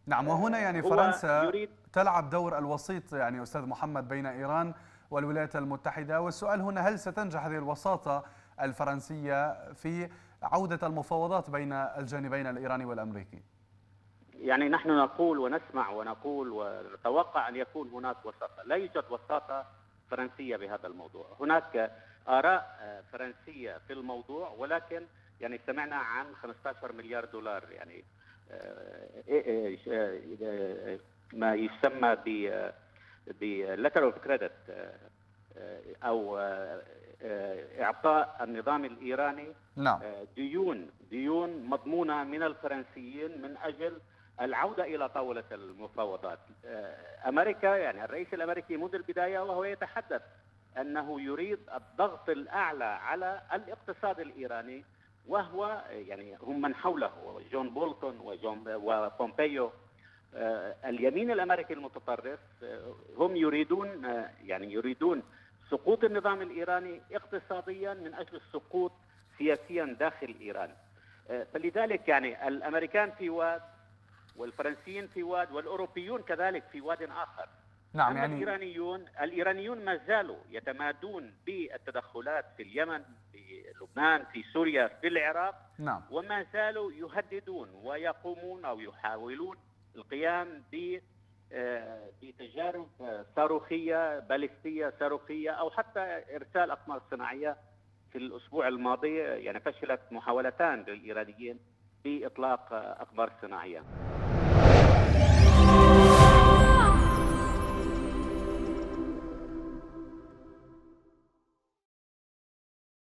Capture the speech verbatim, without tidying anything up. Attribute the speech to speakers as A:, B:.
A: نعم، وهنا يعني
B: هو
A: فرنسا
B: يريد.
A: تلعب دور الوسيط يعني أستاذ محمد بين إيران والولايات المتحدة، والسؤال هنا هل ستنجح هذه الوساطة الفرنسية في عودة المفاوضات بين الجانبين الإيراني والأمريكي؟
B: يعني نحن نقول ونسمع ونقول ونتوقع أن يكون هناك وساطة. لا يوجد وساطة فرنسية بهذا الموضوع. هناك آراء فرنسية في الموضوع، ولكن يعني سمعنا عن خمسة عشر مليار دولار، يعني ما يسمى ب letter of credit أو إعطاء النظام الإيراني
A: نعم.
B: ديون ديون مضمونة من الفرنسيين من أجل العودة إلى طاولة المفاوضات. أمريكا، يعني الرئيس الأمريكي منذ البداية وهو يتحدث أنه يريد الضغط الأعلى على الاقتصاد الإيراني، وهو يعني هم من حوله جون بولتون وجون وبومبيو اليمين الأمريكي المتطرف، هم يريدون يعني يريدون سقوط النظام الإيراني اقتصاديا من أجل السقوط سياسيا داخل إيران. فلذلك يعني الأمريكان في واد والفرنسيين في واد والأوروبيون كذلك في واد آخر.
A: نعم.
B: أما
A: يعني
B: الإيرانيون الإيرانيون ما زالوا يتمادون بالتدخلات في اليمن، في لبنان، في سوريا، في العراق.
A: نعم.
B: وما زالوا يهددون ويقومون أو يحاولون القيام ب بتجارب صاروخية باليستية صاروخية أو حتى إرسال أقمار صناعية. في الأسبوع الماضي يعني فشلت محاولتان للإيرانيين بإطلاق أقمار صناعية.